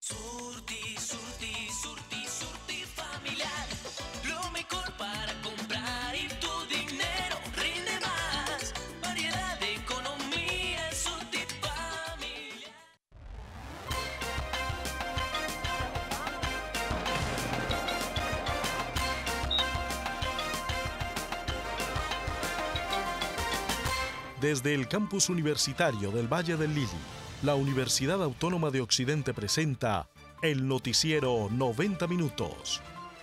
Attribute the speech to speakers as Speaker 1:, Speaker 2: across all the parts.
Speaker 1: Surti, surti, surti, surti familiar. Lo mejor para comprar y tu dinero rinde más. Variedad de economía es Surti familiar.
Speaker 2: Desde el campus universitario del Valle del Lili, la Universidad Autónoma de Occidente presenta el noticiero 90 Minutos.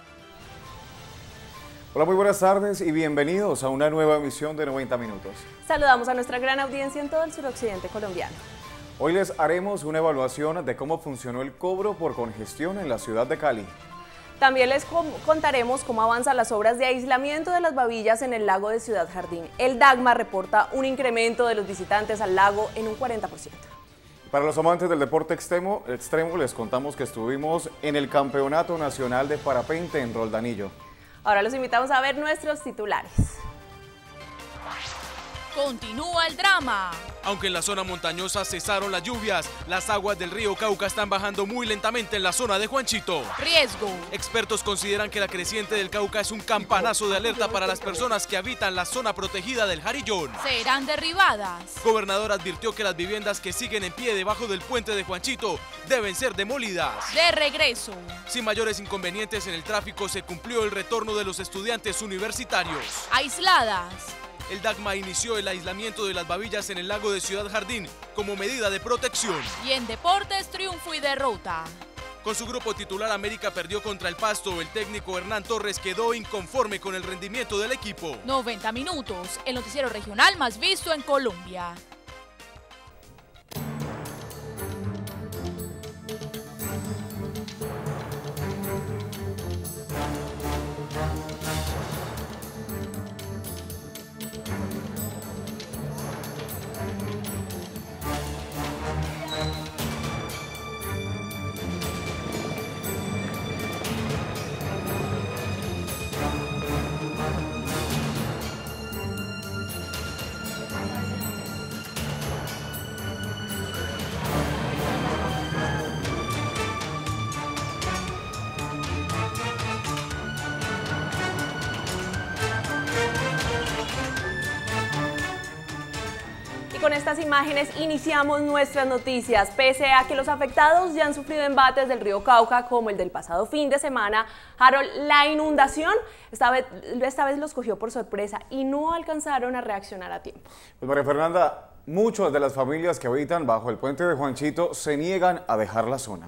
Speaker 3: Hola, muy buenas tardes y bienvenidos a una nueva emisión de 90 Minutos.
Speaker 4: Saludamos a nuestra gran audiencia en todo el suroccidente colombiano.
Speaker 3: Hoy les haremos una evaluación de cómo funcionó el cobro por congestión en la ciudad de Cali.
Speaker 4: También les contaremos cómo avanzan las obras de aislamiento de las babillas en el lago de Ciudad Jardín. El DAGMA reporta un incremento de los visitantes al lago en un 40%.
Speaker 3: Para los amantes del deporte extremo les contamos que estuvimos en el Campeonato Nacional de Parapente en Roldanillo.
Speaker 4: Ahora los invitamos a ver nuestros titulares.
Speaker 5: Continúa el drama.
Speaker 6: Aunque en la zona montañosa cesaron las lluvias, las aguas del río Cauca están bajando muy lentamente en la zona de Juanchito.
Speaker 5: Riesgo.
Speaker 6: Expertos consideran que la creciente del Cauca es un campanazo de alerta para las personas que habitan la zona protegida del Jarillón.
Speaker 5: Serán derribadas.
Speaker 6: Gobernador advirtió que las viviendas que siguen en pie debajo del puente de Juanchito deben ser demolidas.
Speaker 5: De regreso.
Speaker 6: Sin mayores inconvenientes en el tráfico, se cumplió el retorno de los estudiantes universitarios.
Speaker 5: Aisladas.
Speaker 6: El DAGMA inició el aislamiento de las babillas en el lago de Ciudad Jardín como medida de protección.
Speaker 5: Y en deportes, triunfo y derrota.
Speaker 6: Con su grupo titular, América perdió contra el Pasto. El técnico Hernán Torres quedó inconforme con el rendimiento del equipo.
Speaker 5: 90 minutos, el noticiero regional más visto en Colombia.
Speaker 4: Con estas imágenes iniciamos nuestras noticias. Pese a que los afectados ya han sufrido embates del río Cauca, como el del pasado fin de semana, Harold, la inundación esta vez los cogió por sorpresa y no alcanzaron a reaccionar a tiempo.
Speaker 3: Pues María Fernanda, muchas de las familias que habitan bajo el puente de Juanchito se niegan a dejar la zona.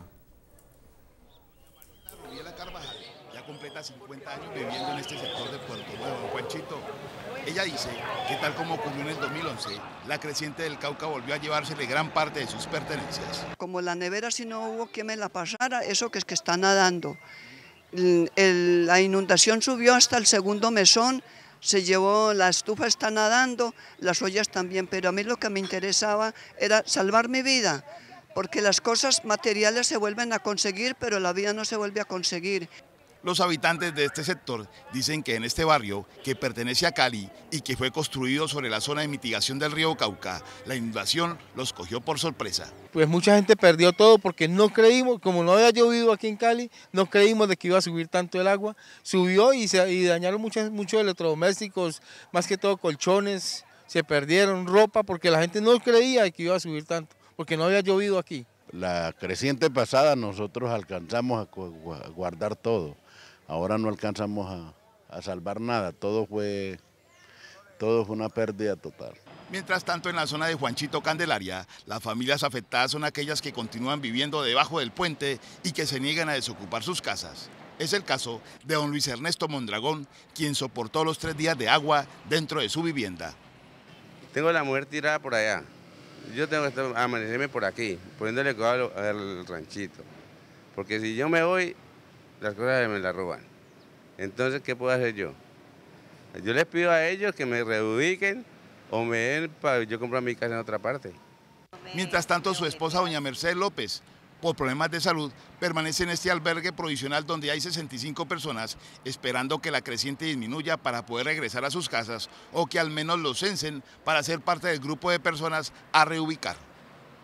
Speaker 7: Carvajal ya completa 50 años viviendo en este sector de Puerto Nuevo, Juanchito. Ella dice que tal como ocurrió en el 2011, la creciente del Cauca volvió a llevársele gran parte de sus pertenencias.
Speaker 8: Como la nevera si no hubo quien me la pasara, eso que es que está nadando. La inundación subió hasta el segundo mesón, se llevó, la estufa está nadando, las ollas también, pero a mí lo que me interesaba era salvar mi vida, porque las cosas materiales se vuelven a conseguir, pero la vida no se vuelve a conseguir.
Speaker 7: Los habitantes de este sector dicen que en este barrio, que pertenece a Cali y que fue construido sobre la zona de mitigación del río Cauca, la inundación los cogió por sorpresa.
Speaker 9: Pues mucha gente perdió todo porque no creímos, como no había llovido aquí en Cali, no creímos de que iba a subir tanto el agua. Subió y dañaron muchos electrodomésticos, más que todo colchones, se perdieron ropa porque la gente no creía que iba a subir tanto, porque no había llovido aquí.
Speaker 10: La creciente pasada nosotros alcanzamos a guardar todo. Ahora no alcanzamos a salvar nada, todo fue una pérdida total.
Speaker 7: Mientras tanto, en la zona de Juanchito, Candelaria, las familias afectadas son aquellas que continúan viviendo debajo del puente y que se niegan a desocupar sus casas. Es el caso de don Luis Ernesto Mondragón, quien soportó los 3 días de agua dentro de su vivienda.
Speaker 11: Tengo a la mujer tirada por allá. Yo tengo que amanecerme por aquí, poniéndole cuidado al ranchito. Porque si yo me voy, las cosas me las roban. Entonces, ¿qué puedo hacer yo? Yo les pido a ellos que me reubiquen o me den para yo comprar mi casa en otra parte.
Speaker 7: Mientras tanto, su esposa, doña Mercedes López, por problemas de salud, permanece en este albergue provisional donde hay 65 personas esperando que la creciente disminuya para poder regresar a sus casas o que al menos los censen para ser parte del grupo de personas a reubicar.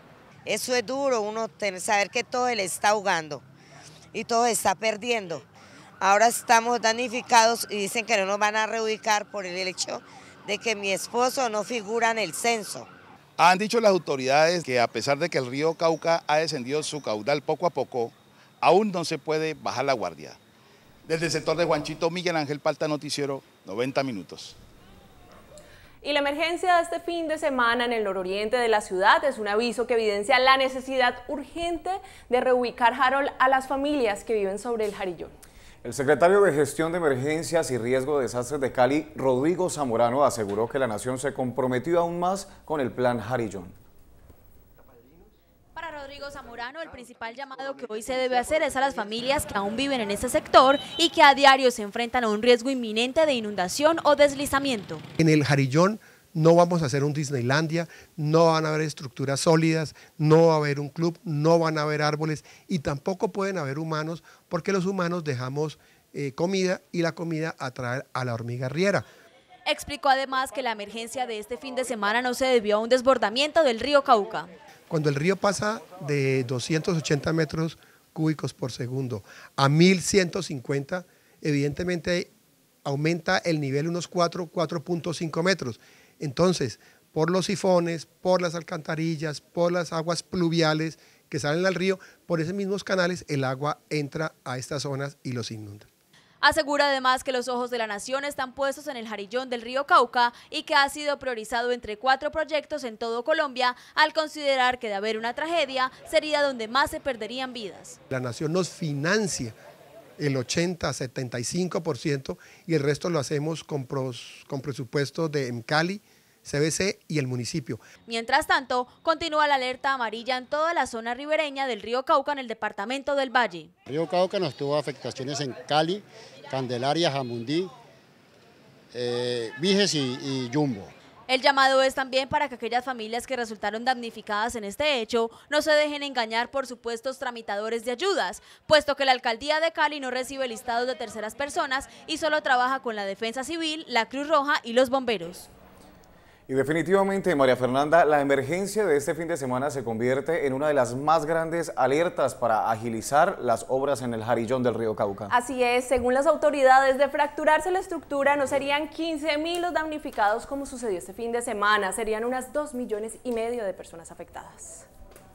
Speaker 12: Eso es duro, uno saber que todo se le está ahogando y todo se está perdiendo. Ahora estamos damnificados y dicen que no nos van a reubicar por el hecho de que mi esposo no figura en el censo.
Speaker 7: Han dicho las autoridades que a pesar de que el río Cauca ha descendido su caudal poco a poco, aún no se puede bajar la guardia. Desde el sector de Juanchito, Miguel Ángel Palta, Noticiero 90 Minutos.
Speaker 4: Y la emergencia de este fin de semana en el nororiente de la ciudad es un aviso que evidencia la necesidad urgente de reubicar, Harold, a las familias que viven sobre el Jarillón.
Speaker 3: El secretario de Gestión de Emergencias y Riesgo de Desastres de Cali, Rodrigo Zamorano, aseguró que la nación se comprometió aún más con el Plan Jarillón.
Speaker 13: Para Rodrigo Zamorano, el principal llamado que hoy se debe hacer es a las familias que aún viven en este sector y que a diario se enfrentan a un riesgo inminente de inundación o deslizamiento.
Speaker 14: En el Jarillón no vamos a hacer un Disneylandia, no van a haber estructuras sólidas, no va a haber un club, no van a haber árboles y tampoco pueden haber humanos porque los humanos dejamos comida y la comida atrae a la hormiga riera.
Speaker 13: Explicó además que la emergencia de este fin de semana no se debió a un desbordamiento del río Cauca.
Speaker 14: Cuando el río pasa de 280 metros cúbicos por segundo a 1150, evidentemente aumenta el nivel unos 4.5 metros. Entonces, por los sifones, por las alcantarillas, por las aguas pluviales que salen al río, por esos mismos canales el agua entra a estas zonas y los inunda.
Speaker 13: Asegura además que los ojos de la nación están puestos en el Jarillón del río Cauca y que ha sido priorizado entre 4 proyectos en todo Colombia al considerar que de haber una tragedia sería donde más se perderían vidas.
Speaker 14: La nación nos financia el 80-75% y el resto lo hacemos con presupuestos de Emcali, CBC y el municipio.
Speaker 13: Mientras tanto, continúa la alerta amarilla en toda la zona ribereña del río Cauca en el departamento del Valle.
Speaker 15: El río Cauca nos tuvo afectaciones en Cali, Candelaria, Jamundí, Viges y Yumbo.
Speaker 13: El llamado es también para que aquellas familias que resultaron damnificadas en este hecho no se dejen engañar por supuestos tramitadores de ayudas, puesto que la alcaldía de Cali no recibe listados de terceras personas y solo trabaja con la Defensa Civil, la Cruz Roja y los bomberos.
Speaker 3: Y definitivamente, María Fernanda, la emergencia de este fin de semana se convierte en una de las más grandes alertas para agilizar las obras en el Jarillón del río Cauca.
Speaker 4: Así es, según las autoridades, de fracturarse la estructura no serían 15.000 los damnificados como sucedió este fin de semana, serían unas 2,5 millones de personas afectadas.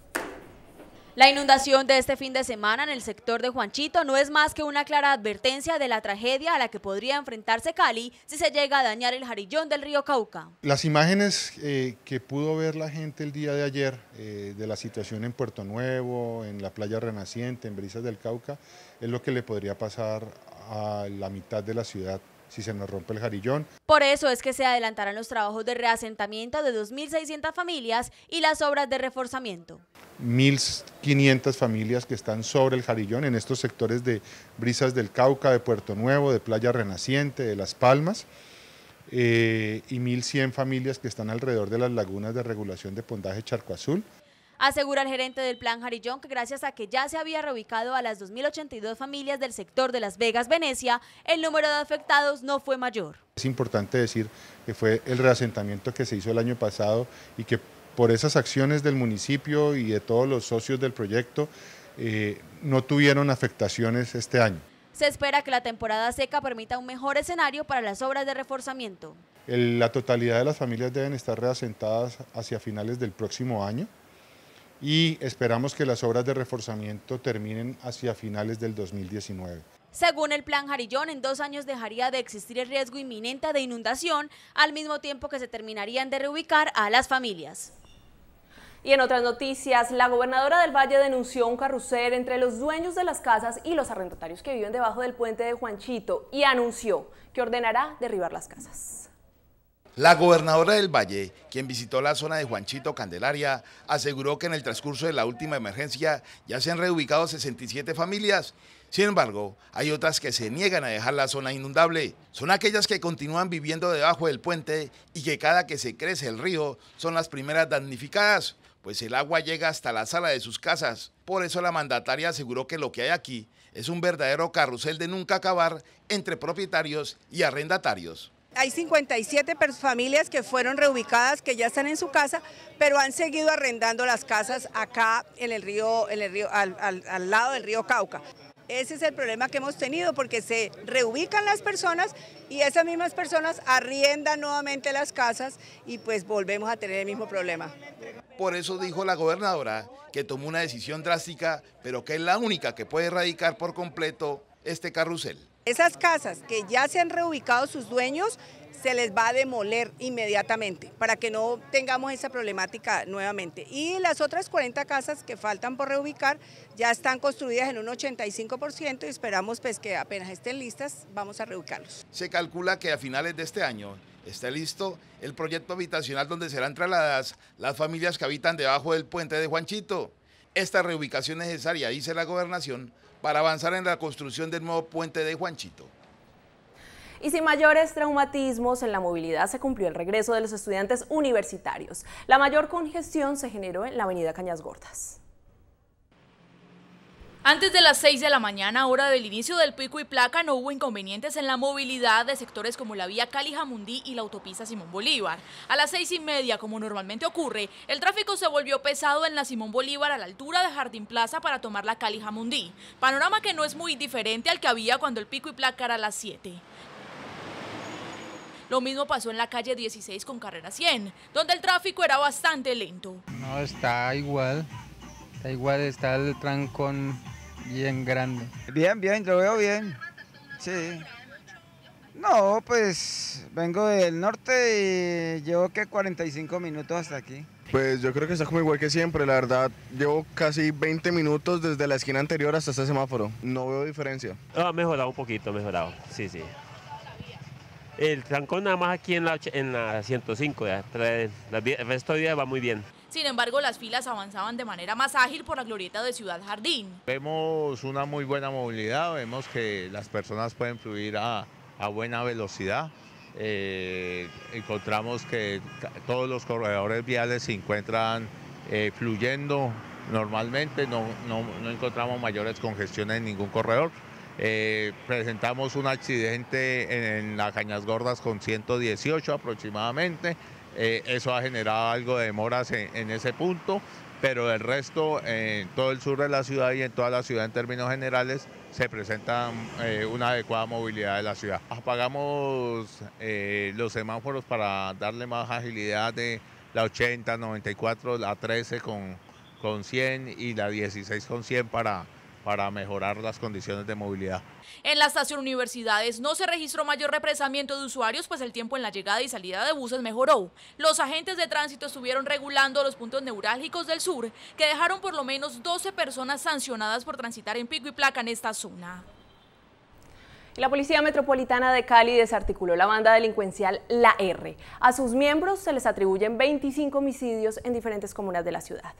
Speaker 13: La inundación de este fin de semana en el sector de Juanchito no es más que una clara advertencia de la tragedia a la que podría enfrentarse Cali si se llega a dañar el Jarillón del río Cauca.
Speaker 16: Las imágenes que pudo ver la gente el día de ayer de la situación en Puerto Nuevo, en la playa Renaciente, en Brisas del Cauca, es lo que le podría pasar a la mitad de la ciudad si se nos rompe el Jarillón.
Speaker 13: Por eso es que se adelantarán los trabajos de reasentamiento de 2.600 familias y las obras de reforzamiento.
Speaker 16: 1.500 familias que están sobre el Jarillón en estos sectores de Brisas del Cauca, de Puerto Nuevo, de Playa Renaciente, de Las Palmas, y 1.100 familias que están alrededor de las lagunas de regulación de Pondaje Charco Azul.
Speaker 13: Asegura el gerente del Plan Jarillón que gracias a que ya se había reubicado a las 2.082 familias del sector de Las Vegas, Venecia, el número de afectados no fue mayor.
Speaker 16: Es importante decir que fue el reasentamiento que se hizo el año pasado y que por esas acciones del municipio y de todos los socios del proyecto no tuvieron afectaciones este año.
Speaker 13: Se espera que la temporada seca permita un mejor escenario para las obras de reforzamiento.
Speaker 16: La totalidad de las familias deben estar reasentadas hacia finales del próximo año y esperamos que las obras de reforzamiento terminen hacia finales del 2019.
Speaker 13: Según el Plan Jarillón, en 2 años dejaría de existir el riesgo inminente de inundación, al mismo tiempo que se terminarían de reubicar a las familias.
Speaker 4: Y en otras noticias, la gobernadora del Valle denunció un carrusel entre los dueños de las casas y los arrendatarios que viven debajo del puente de Juanchito y anunció que ordenará derribar las casas.
Speaker 7: La gobernadora del Valle, quien visitó la zona de Juanchito, Candelaria, aseguró que en el transcurso de la última emergencia ya se han reubicado 67 familias. Sin embargo, hay otras que se niegan a dejar la zona inundable. Son aquellas que continúan viviendo debajo del puente y que cada que se crece el río son las primeras damnificadas, pues el agua llega hasta la sala de sus casas. Por eso la mandataria aseguró que lo que hay aquí es un verdadero carrusel de nunca acabar entre propietarios y arrendatarios.
Speaker 17: hay 57 familias que fueron reubicadas, que ya están en su casa, pero han seguido arrendando las casas acá en el río, al lado del río Cauca. Ese es el problema que hemos tenido, porque se reubican las personas y esas mismas personas arriendan nuevamente las casas y pues volvemos a tener el mismo problema.
Speaker 7: Por eso dijo la gobernadora que tomó una decisión drástica, pero que es la única que puede erradicar por completo este carrusel.
Speaker 17: Esas casas que ya se han reubicado sus dueños, se les va a demoler inmediatamente para que no tengamos esa problemática nuevamente. Y las otras 40 casas que faltan por reubicar ya están construidas en un 85% y esperamos pues que apenas estén listas vamos a reubicarlos.
Speaker 7: Se calcula que a finales de este año esté listo el proyecto habitacional donde serán trasladadas las familias que habitan debajo del puente de Juanchito. Esta reubicación es necesaria, dice la gobernación, para avanzar en la construcción del nuevo puente de Juanchito.
Speaker 4: Y sin mayores traumatismos en la movilidad se cumplió el regreso de los estudiantes universitarios. La mayor congestión se generó en la avenida Cañas Gordas.
Speaker 5: Antes de las 6 de la mañana, hora del inicio del pico y placa, no hubo inconvenientes en la movilidad de sectores como la vía Cali-Jamundí y la autopista Simón Bolívar. A las 6:30, como normalmente ocurre, el tráfico se volvió pesado en la Simón Bolívar a la altura de Jardín Plaza para tomar la Cali-Jamundí. Panorama que no es muy diferente al que había cuando el pico y placa era a las 7. Lo mismo pasó en la calle 16 con carrera 100, donde el tráfico era bastante lento.
Speaker 18: No, está igual, está el trancón bien grande.
Speaker 19: Bien, lo veo bien, sí. No, pues vengo del norte y llevo que 45 minutos hasta aquí.
Speaker 20: Pues yo creo que está como igual que siempre, la verdad, llevo casi 20 minutos desde la esquina anterior hasta este semáforo, no veo diferencia.
Speaker 21: Ha mejorado un poquito, sí. El trancón nada más aquí en la 105, el resto de día va muy bien.
Speaker 5: Sin embargo, las filas avanzaban de manera más ágil por la glorieta de Ciudad Jardín.
Speaker 22: Vemos una muy buena movilidad, vemos que las personas pueden fluir a buena velocidad. Encontramos que todos los corredores viales se encuentran fluyendo normalmente, no encontramos mayores congestiones en ningún corredor. Presentamos un accidente en la Cañas Gordas con 118 aproximadamente. Eso ha generado algo de demoras en ese punto, pero el resto, en todo el sur de la ciudad y en toda la ciudad en términos generales, se presenta una adecuada movilidad de la ciudad. Apagamos los semáforos para darle más agilidad de la 80, 94, la 13 con 100 y la 16 con 100 para mejorar las condiciones de movilidad.
Speaker 5: En la estación Universidades no se registró mayor represamiento de usuarios, pues el tiempo en la llegada y salida de buses mejoró. Los agentes de tránsito estuvieron regulando los puntos neurálgicos del sur, que dejaron por lo menos 12 personas sancionadas por transitar en pico y placa en esta zona.
Speaker 4: La Policía Metropolitana de Cali desarticuló la banda delincuencial La R. A sus miembros se les atribuyen 25 homicidios en diferentes comunas de la ciudad.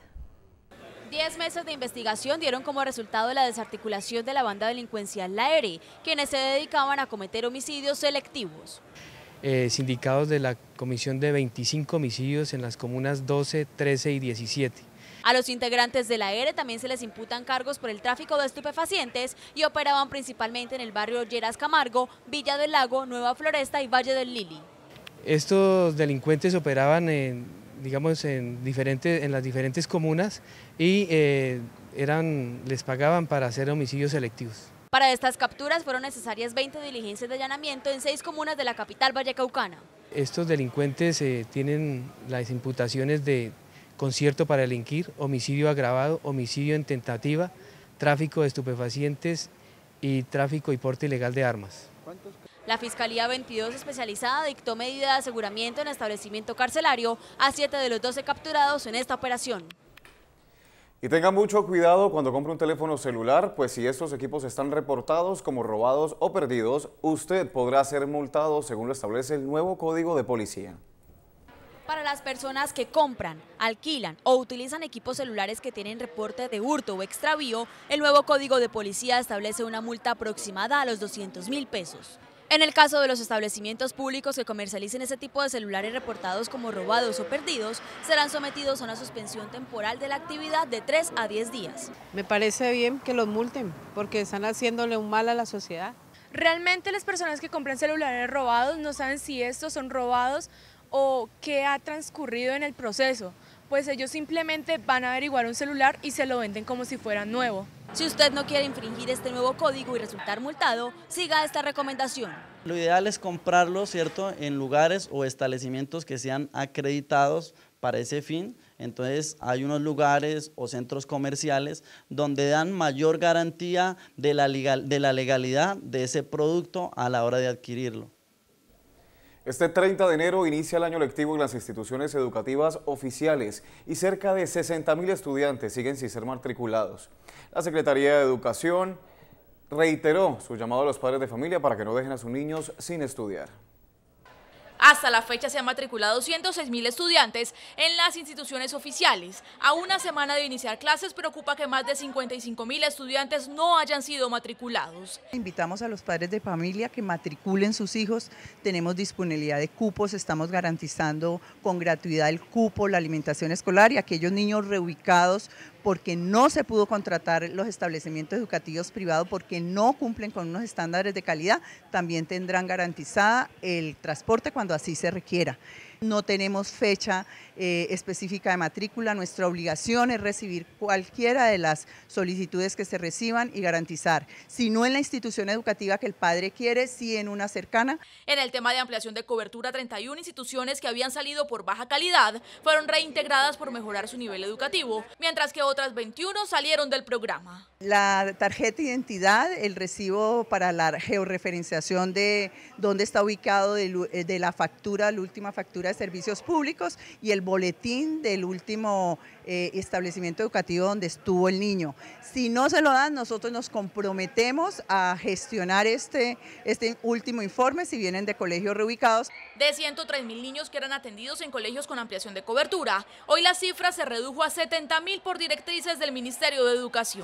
Speaker 13: 10 meses de investigación dieron como resultado la desarticulación de la banda delincuencial La R, quienes se dedicaban a cometer homicidios selectivos.
Speaker 23: Sindicados de la comisión de 25 homicidios en las comunas 12, 13 y 17.
Speaker 13: A los integrantes de La R también se les imputan cargos por el tráfico de estupefacientes y operaban principalmente en el barrio Lleras Camargo, Villa del Lago, Nueva Floresta y Valle del Lili.
Speaker 23: Estos delincuentes operaban en las diferentes comunas y les pagaban para hacer homicidios selectivos.
Speaker 13: Para estas capturas fueron necesarias 20 diligencias de allanamiento en 6 comunas de la capital vallecaucana.
Speaker 23: Estos delincuentes tienen las imputaciones de concierto para delinquir, homicidio agravado, homicidio en tentativa, tráfico de estupefacientes y tráfico y porte ilegal de armas.
Speaker 13: La Fiscalía 22 especializada dictó medida de aseguramiento en establecimiento carcelario a 7 de los 12 capturados en esta operación.
Speaker 3: Y tenga mucho cuidado cuando compre un teléfono celular, pues si estos equipos están reportados como robados o perdidos, usted podrá ser multado según lo establece el nuevo Código de Policía.
Speaker 13: Para las personas que compran, alquilan o utilizan equipos celulares que tienen reporte de hurto o extravío, el nuevo Código de Policía establece una multa aproximada a los 200.000 pesos. En el caso de los establecimientos públicos que comercialicen ese tipo de celulares reportados como robados o perdidos, serán sometidos a una suspensión temporal de la actividad de 3 a 10 días.
Speaker 24: Me parece bien que los multen, porque están haciéndole un mal a la sociedad.
Speaker 1: Realmente las personas que compran celulares robados no saben si estos son robados o qué ha transcurrido en el proceso, pues ellos simplemente van a averiguar un celular y se lo venden como si fuera nuevo.
Speaker 13: Si usted no quiere infringir este nuevo código y resultar multado, siga esta recomendación.
Speaker 2: Lo ideal es comprarlo, ¿cierto?, en lugares o establecimientos que sean acreditados para ese fin. Entonces hay unos lugares o centros comerciales donde dan mayor garantía de la legalidad de ese producto a la hora de adquirirlo.
Speaker 3: Este 30 de enero inicia el año lectivo en las instituciones educativas oficiales y cerca de 60.000 estudiantes siguen sin ser matriculados. La Secretaría de Educación reiteró su llamado a los padres de familia para que no dejen a sus niños sin estudiar.
Speaker 5: Hasta la fecha se han matriculado 106.000 estudiantes en las instituciones oficiales. A una semana de iniciar clases preocupa que más de 55.000 estudiantes no hayan sido matriculados.
Speaker 6: Invitamos a los padres de familia que matriculen sus hijos. Tenemos disponibilidad de cupos, estamos garantizando con gratuidad el cupo, la alimentación escolar, y aquellos niños reubicados porque no se pudo contratar los establecimientos educativos privados porque no cumplen con unos estándares de calidad, también tendrán garantizada el transporte cuando así se requiera. No tenemos fecha específica de matrícula, nuestra obligación es recibir cualquiera de las solicitudes que se reciban y garantizar, si no en la institución educativa que el padre quiere, sí en una cercana.
Speaker 5: En el tema de ampliación de cobertura, 31 instituciones que habían salido por baja calidad fueron reintegradas por mejorar su nivel educativo, mientras que otras 21 salieron del programa.
Speaker 6: La tarjeta de identidad, el recibo para la georreferenciación de dónde está ubicado de la factura, la última factura de servicios públicos, y el boletín del último establecimiento educativo donde estuvo el niño. Si no se lo dan, nosotros nos comprometemos a gestionar este último informe si vienen de colegios reubicados.
Speaker 5: De 103.000 niños que eran atendidos en colegios con ampliación de cobertura, hoy la cifra se redujo a 70.000 por directrices del Ministerio de Educación.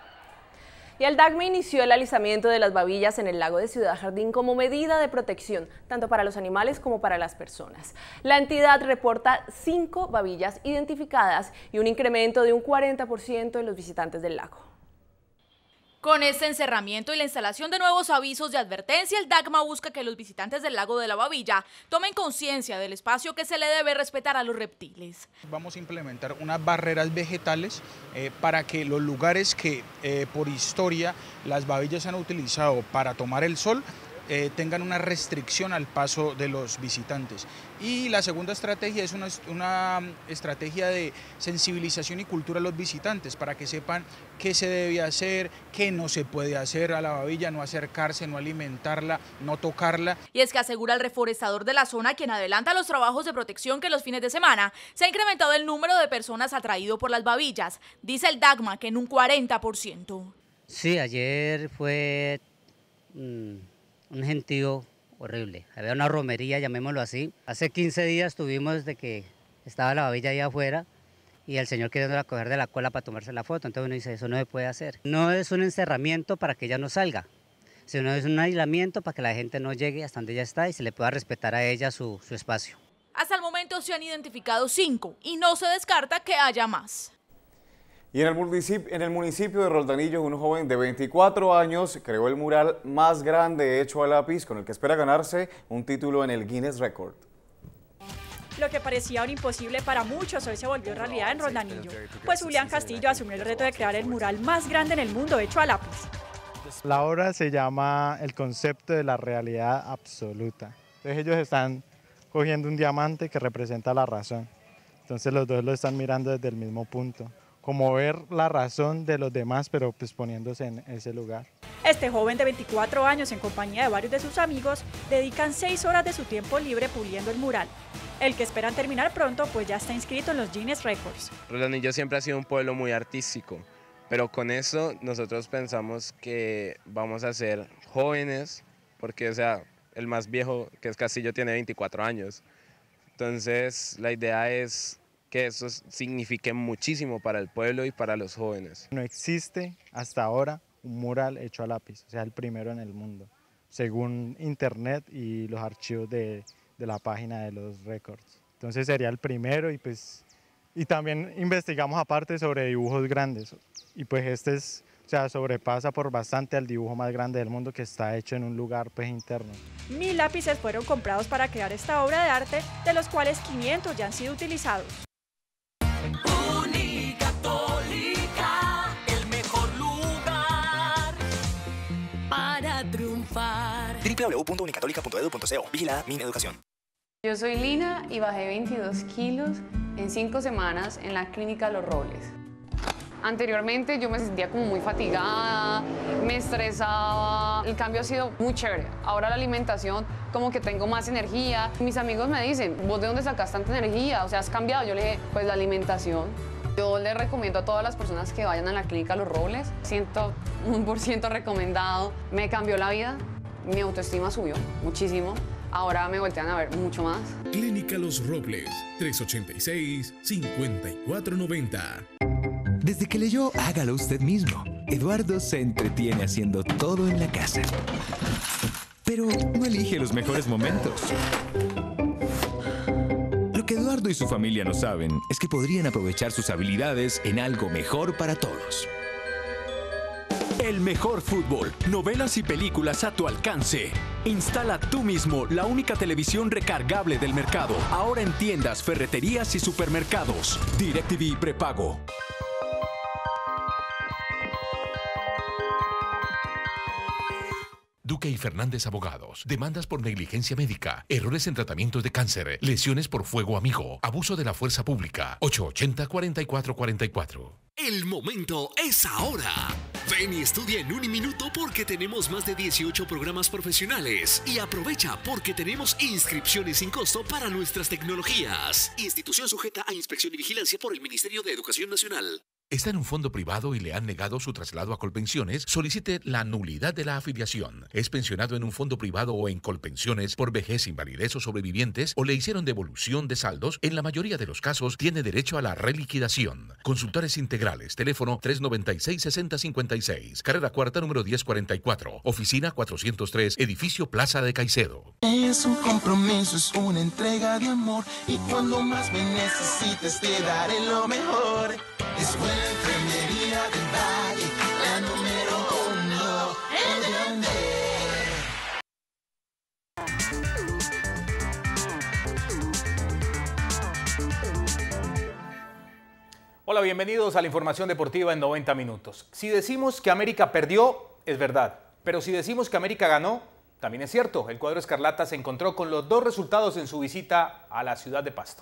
Speaker 4: Y el DACME inició el alisamiento de las babillas en el lago de Ciudad Jardín como medida de protección, tanto para los animales como para las personas. La entidad reporta 5 babillas identificadas y un incremento de un 40% en los visitantes del lago.
Speaker 5: Con este encerramiento y la instalación de nuevos avisos de advertencia, el DACMA busca que los visitantes del lago de la Babilla tomen conciencia del espacio que se le debe respetar a los reptiles.
Speaker 24: Vamos a implementar unas barreras vegetales para que los lugares que por historia las babillas han utilizado para tomar el sol tengan una restricción al paso de los visitantes. Y la segunda estrategia es una estrategia de sensibilización y cultura a los visitantes para que sepan qué se debe hacer, qué no se puede hacer a la babilla, no acercarse, no alimentarla, no tocarla.
Speaker 5: Y es que asegura el reforestador de la zona, quien adelanta los trabajos de protección, que los fines de semana se ha incrementado el número de personas atraído por las babillas. Dice el DACMA que en un 40%.
Speaker 25: Sí, ayer fue un gentío horrible. Había una romería, llamémoslo así. Hace 15 días tuvimos desde que estaba la babilla ahí afuera y el señor queriéndola coger de la cola para tomarse la foto. Entonces uno dice, eso no se puede hacer. No es un encerramiento para que ella no salga, sino es un aislamiento para que la gente no llegue hasta donde ella está y se le pueda respetar a ella su espacio.
Speaker 5: Hasta el momento se han identificado 5 y no se descarta que haya más.
Speaker 3: Y en el municipio de Roldanillo, un joven de 24 años creó el mural más grande hecho a lápiz, con el que espera ganarse un título en el Guinness Record.
Speaker 26: Lo que parecía un imposible para muchos hoy se volvió realidad en Roldanillo, pues Julián Castillo asumió el reto de crear el mural más grande en el mundo hecho a lápiz.
Speaker 27: La obra se llama El concepto de la realidad absoluta. Entonces ellos están cogiendo un diamante que representa la razón. Entonces los dos lo están mirando desde el mismo punto. Como ver la razón de los demás, pero pues poniéndose en ese lugar.
Speaker 26: Este joven de 24 años, en compañía de varios de sus amigos, dedican 6 horas de su tiempo libre puliendo el mural, el que esperan terminar pronto, pues ya está inscrito en los Guinness Records.
Speaker 28: Roldanillo siempre ha sido un pueblo muy artístico, pero con eso nosotros pensamos que vamos a ser jóvenes, porque o sea, el más viejo, que es Castillo, tiene 24 años. Entonces la idea es que eso signifique muchísimo para el pueblo y para los jóvenes.
Speaker 27: No existe hasta ahora un mural hecho a lápiz, o sea, el primero en el mundo, según internet y los archivos de la página de los récords. Entonces sería el primero y también investigamos aparte sobre dibujos grandes y pues este es O sea, sobrepasa por bastante al dibujo más grande del mundo que está hecho en un lugar pues interno.
Speaker 26: 1000 lápices fueron comprados para crear esta obra de arte, de los cuales 500 ya han sido utilizados.
Speaker 8: Unicatólica, el mejor lugar para triunfar.
Speaker 9: www.unicatólica.edu.co. Vigilada Mineducación.
Speaker 10: Yo soy Lina y bajé 22 kilos en 5 semanas en la clínica Los Robles. Anteriormente yo me sentía como muy fatigada, me estresaba, el cambio ha sido muy chévere. Ahora la alimentación, como que tengo más energía. Mis amigos me dicen, ¿vos de dónde sacas tanta energía? O sea, ¿has cambiado? Yo le dije, pues la alimentación. Yo le recomiendo a todas las personas que vayan a la clínica Los Robles, 100% recomendado. Me cambió la vida, mi autoestima subió muchísimo. Ahora me voltean a ver mucho más.
Speaker 11: Clínica Los Robles, 386-5490.
Speaker 12: Desde que leyó Hágalo usted mismo, Eduardo se entretiene haciendo todo en la casa. Pero no elige los mejores momentos. Lo que Eduardo y su familia no saben es que podrían aprovechar sus habilidades en algo mejor para todos.
Speaker 14: El mejor fútbol, novelas y películas a tu alcance. Instala tú mismo la única televisión recargable del mercado. Ahora en tiendas, ferreterías y supermercados. DirecTV prepago.
Speaker 15: Duque y Fernández Abogados. Demandas por negligencia médica, errores en tratamientos de cáncer, lesiones por fuego amigo, abuso de la fuerza pública. 880-4444.
Speaker 8: El momento es ahora. Ven y estudia en Uniminuto porque tenemos más de 18 programas profesionales. Y aprovecha porque tenemos inscripciones sin costo para nuestras tecnologías. Institución sujeta a inspección y vigilancia por el Ministerio de Educación Nacional.
Speaker 15: ¿Está en un fondo privado y le han negado su traslado a Colpensiones? Solicite la nulidad de la afiliación. ¿Es pensionado en un fondo privado o en Colpensiones por vejez, invalidez o sobrevivientes? ¿O le hicieron devolución de saldos? En la mayoría de los casos tiene derecho a la reliquidación. Consultores integrales. Teléfono 396-6056. Carrera Cuarta, número 1044. Oficina 403, Edificio Plaza de Caicedo.
Speaker 8: Es un compromiso, es una entrega de amor. Y cuando más me necesites te daré lo mejor. Es buena enfermería del Valle, la número 1 en vender.
Speaker 16: Hola, bienvenidos a la información deportiva en 90 minutos. Si decimos que América perdió, es verdad. Pero si decimos que América ganó, también es cierto. El cuadro escarlata se encontró con los dos resultados en su visita a la ciudad de Pasto.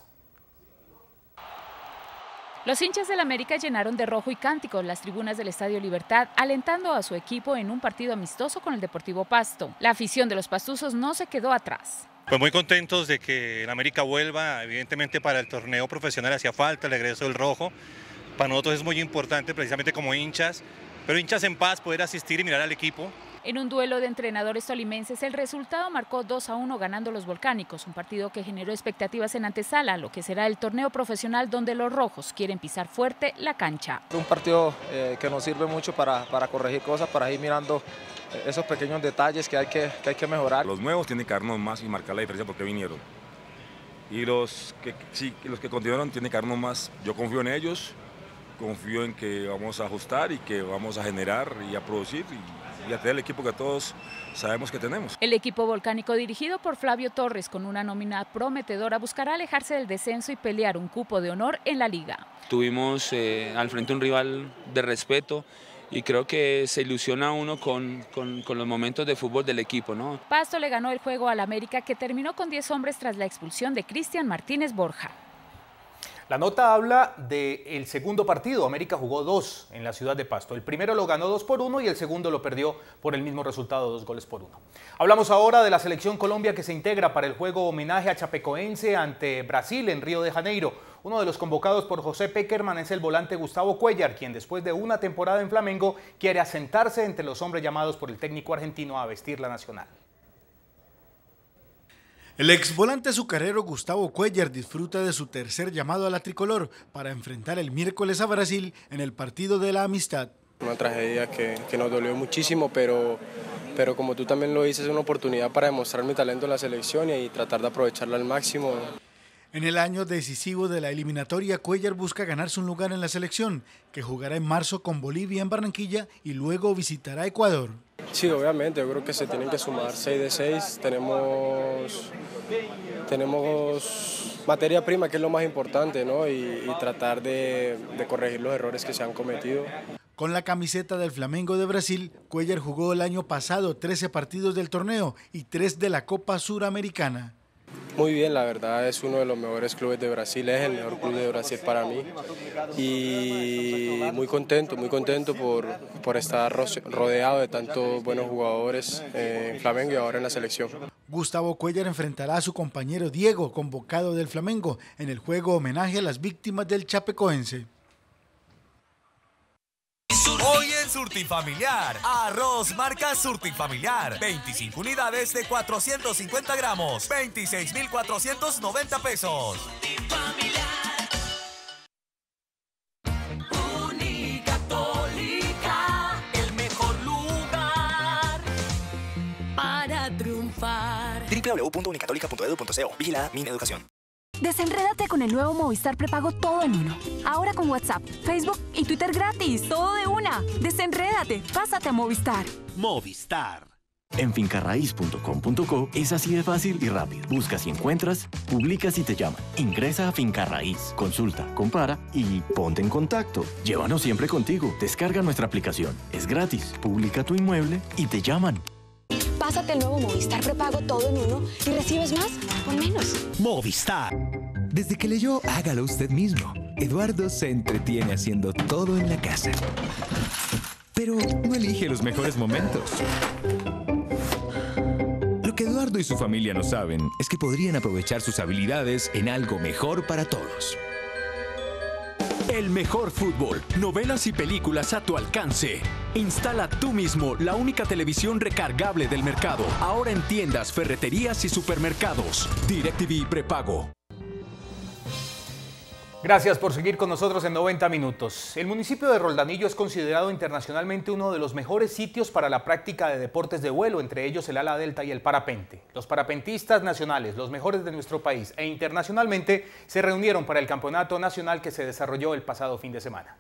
Speaker 29: Los hinchas del América llenaron de rojo y cánticos las tribunas del Estadio Libertad, alentando a su equipo en un partido amistoso con el Deportivo Pasto. La afición de los pastuzos no se quedó atrás.
Speaker 30: Pues muy contentos de que el América vuelva, evidentemente para el torneo profesional hacía falta el regreso del rojo. Para nosotros es muy importante precisamente como hinchas, pero hinchas en paz poder asistir y mirar al equipo.
Speaker 29: En un duelo de entrenadores tolimenses, el resultado marcó 2-1 ganando los volcánicos, un partido que generó expectativas en antesala, lo que será el torneo profesional donde los rojos quieren pisar fuerte la cancha.
Speaker 31: Un partido que nos sirve mucho para corregir cosas, para ir mirando esos pequeños detalles que hay que mejorar.
Speaker 32: Los nuevos tienen que darnos más y marcar la diferencia porque vinieron. Y los que continuaron tienen que darnos más. Yo confío en ellos, confío en que vamos a ajustar y que vamos a generar y a producir y a tener el equipo que todos sabemos que tenemos.
Speaker 29: El equipo volcánico dirigido por Flavio Torres con una nómina prometedora buscará alejarse del descenso y pelear un cupo de honor en la liga.
Speaker 33: Tuvimos al frente un rival de respeto y creo que se ilusiona uno con los momentos de fútbol del equipo, ¿no?
Speaker 29: Pasto le ganó el juego al América, que terminó con 10 hombres tras la expulsión de Cristian Martínez Borja.
Speaker 16: La nota habla del segundo partido. América jugó 2 en la ciudad de Pasto. El primero lo ganó 2-1 y el segundo lo perdió por el mismo resultado, 2-1. Hablamos ahora de la selección Colombia que se integra para el juego homenaje a Chapecoense ante Brasil en Río de Janeiro. Uno de los convocados por José Peckerman es el volante Gustavo Cuéllar, quien después de una temporada en Flamengo quiere asentarse entre los hombres llamados por el técnico argentino a vestir la nacional.
Speaker 34: El exvolante azucarero Gustavo Cuéllar disfruta de su tercer llamado a la tricolor para enfrentar el miércoles a Brasil en el partido de la amistad.
Speaker 35: Una tragedia que nos dolió muchísimo, pero como tú también lo dices, es una oportunidad para demostrar mi talento en la selección y tratar de aprovecharla al máximo.
Speaker 34: En el año decisivo de la eliminatoria, Cuéllar busca ganarse un lugar en la selección, que jugará en marzo con Bolivia en Barranquilla y luego visitará Ecuador.
Speaker 35: Sí, obviamente, yo creo que se tienen que sumar 6 de 6, tenemos materia prima, que es lo más importante, ¿no? y tratar de corregir los errores que se han cometido.
Speaker 34: Con la camiseta del Flamengo de Brasil, Cuéllar jugó el año pasado 13 partidos del torneo y 3 de la Copa Suramericana.
Speaker 35: Muy bien, la verdad es uno de los mejores clubes de Brasil, es el mejor club de Brasil para mí y muy contento por estar rodeado de tantos buenos jugadores en Flamengo y ahora en la selección.
Speaker 34: Gustavo Cuéllar enfrentará a su compañero Diego, convocado del Flamengo, en el juego homenaje a las víctimas del Chapecoense.
Speaker 1: Hoy en Surtifamiliar, arroz marca Surtifamiliar, 25 unidades de 450 gramos, 26.490 pesos.
Speaker 2: Unicatólica, el mejor lugar para triunfar.
Speaker 9: www.unicatólica.edu.co. Vigilada Mineducación.
Speaker 4: Desenrédate con el nuevo Movistar Prepago todo en uno. Ahora con WhatsApp, Facebook y Twitter gratis. Todo de una. Desenrédate. Pásate a Movistar.
Speaker 6: Movistar. En fincarraiz.com.co es así de fácil y rápido. Buscas y encuentras, publicas y te llaman. Ingresa a Fincarraíz, consulta, compara y ponte en contacto. Llévanos siempre contigo. Descarga nuestra aplicación. Es gratis. Publica tu inmueble y te llaman.
Speaker 4: Pásate el nuevo Movistar Prepago todo en uno y recibes más con menos.
Speaker 6: Movistar.
Speaker 12: Desde que leyó Hágalo usted mismo, Eduardo se entretiene haciendo todo en la casa. Pero no elige los mejores momentos. Lo que Eduardo y su familia no saben es que podrían aprovechar sus habilidades en algo mejor para todos.
Speaker 14: El mejor fútbol, novelas y películas a tu alcance. Instala tú mismo la única televisión recargable del mercado. Ahora en tiendas, ferreterías y supermercados. DirecTV prepago.
Speaker 16: Gracias por seguir con nosotros en 90 minutos. El municipio de Roldanillo es considerado internacionalmente uno de los mejores sitios para la práctica de deportes de vuelo, entre ellos el ala delta y el parapente. Los parapentistas nacionales, los mejores de nuestro país e internacionalmente, se reunieron para el campeonato nacional que se desarrolló el pasado fin de semana.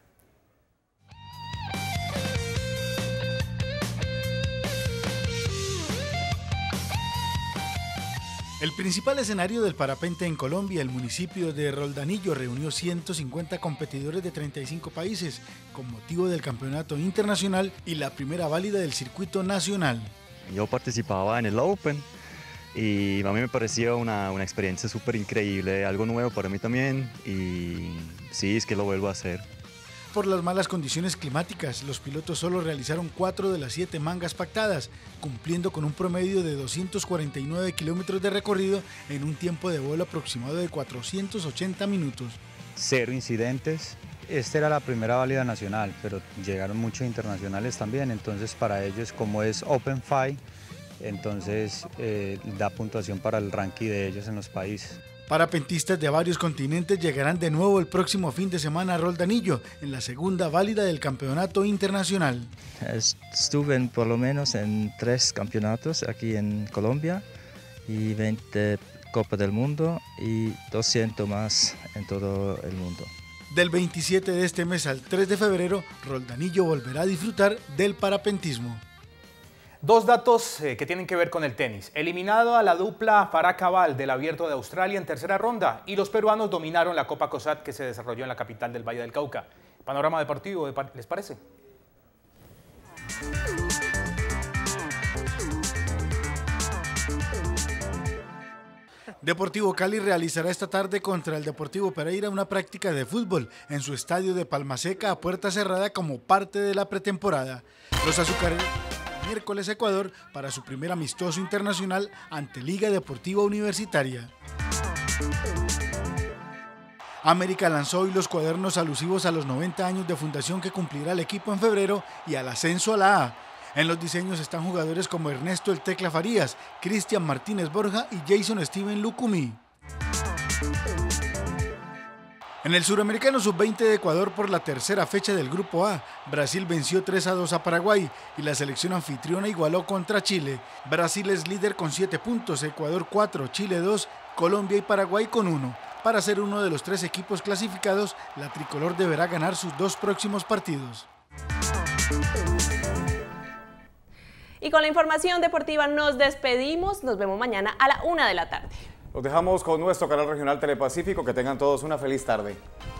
Speaker 34: El principal escenario del parapente en Colombia, el municipio de Roldanillo, reunió 150 competidores de 35 países con motivo del campeonato internacional y la primera válida del circuito nacional.
Speaker 7: Yo participaba en el Open y a mí me pareció una experiencia súper increíble, algo nuevo para mí también y sí, es que lo vuelvo a hacer.
Speaker 34: Por las malas condiciones climáticas, los pilotos solo realizaron 4 de las 7 mangas pactadas, cumpliendo con un promedio de 249 kilómetros de recorrido en un tiempo de vuelo aproximado de 480 minutos.
Speaker 13: 0 incidentes. Esta era la primera válida nacional, pero llegaron muchos internacionales también, entonces para ellos, como es Open Five, entonces da puntuación para el ranking de ellos en los países.
Speaker 34: Parapentistas de varios continentes llegarán de nuevo el próximo fin de semana a Roldanillo, en la segunda válida del campeonato internacional.
Speaker 13: Estuve por lo menos en 3 campeonatos aquí en Colombia y 20 Copas del Mundo y 200 más en todo el mundo.
Speaker 34: Del 27 de este mes al 3 de febrero, Roldanillo volverá a disfrutar del parapentismo.
Speaker 16: 2 datos que tienen que ver con el tenis. Eliminado a la dupla Farah Cabal del Abierto de Australia en tercera ronda y los peruanos dominaron la Copa COSAT que se desarrolló en la capital del Valle del Cauca. Panorama deportivo, ¿les parece?
Speaker 34: Deportivo Cali realizará esta tarde contra el Deportivo Pereira una práctica de fútbol en su estadio de Palmaseca a puerta cerrada como parte de la pretemporada. Los azucareros miércoles a Ecuador para su primer amistoso internacional ante Liga Deportiva Universitaria. América lanzó hoy los cuadernos alusivos a los 90 años de fundación que cumplirá el equipo en febrero y al ascenso a la A. En los diseños están jugadores como Ernesto El Tecla Farías, Cristian Martínez Borja y Jason Steven Lucumí. En el Suramericano Sub-20 de Ecuador por la tercera fecha del Grupo A, Brasil venció 3-2 a Paraguay y la selección anfitriona igualó contra Chile. Brasil es líder con 7 puntos, Ecuador 4, Chile 2, Colombia y Paraguay con 1. Para ser uno de los 3 equipos clasificados, la tricolor deberá ganar sus 2 próximos partidos.
Speaker 3: Y con la información deportiva nos despedimos. Nos vemos mañana a la 1 de la tarde.
Speaker 5: Los dejamos con nuestro canal regional Telepacífico. Que tengan todos una feliz tarde.